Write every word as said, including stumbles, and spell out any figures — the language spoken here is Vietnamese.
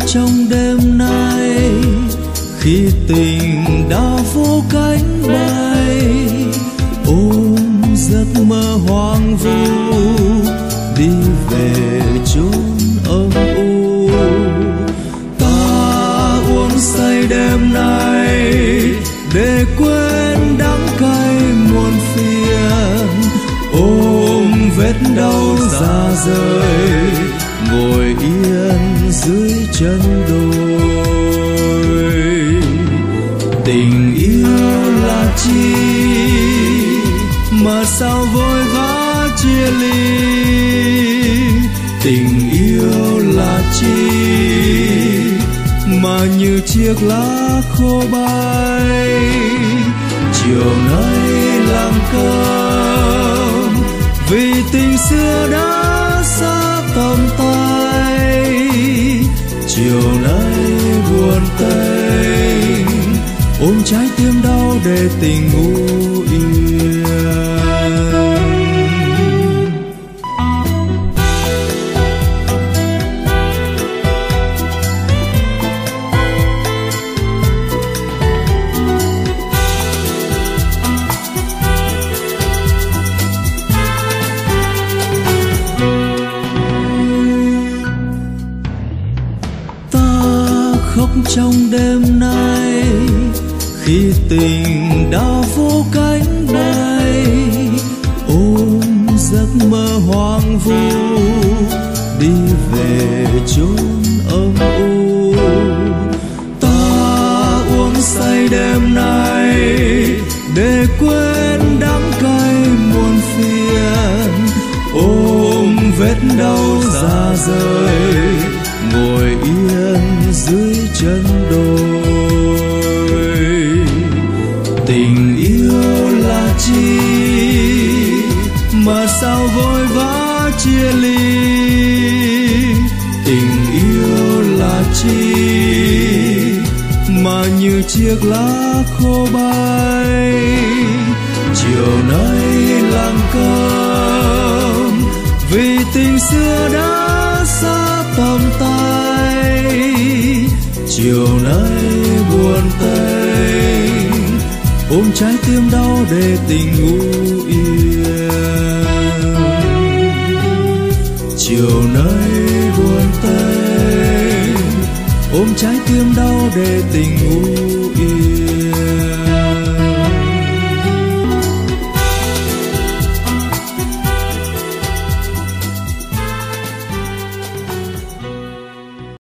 trong đêm nay, khi tình đã vô cánh bay, ôm giấc mơ hoang vu đi về chốn âm u. Ta uống say đêm nay để quên đắng cay muôn phiền, ôm vết đau da rời ngồi yên dưới chân đồi. Tình yêu là chi mà sao vội vã chia ly, tình yêu là chi mà như chiếc lá khô bay. Chiều nay làm cơm vì tình xưa đã xa tầm tay, chiều nay buồn tênh ôm trái tim đau để tình ngủ yên. Khóc trong đêm nay, khi tình đã vô cánh bay, ôm giấc mơ hoang vu đi về chốn âm u. Ta uống say đêm nay để quên đắng cay muôn phiền, ôm vết đau da rời ngồi yên dưới chân đồi. Tình yêu là chi mà sao vội vã chia ly, tình yêu là chi mà như chiếc lá khô bay. Chiều nay làm cơm vì tình xưa đã xa tầm tay, chiều nay buồn tênh ôm trái tim đau để tình ngủ yên. Chiều nay buồn tênh ôm trái tim đau để tình ngủ yên.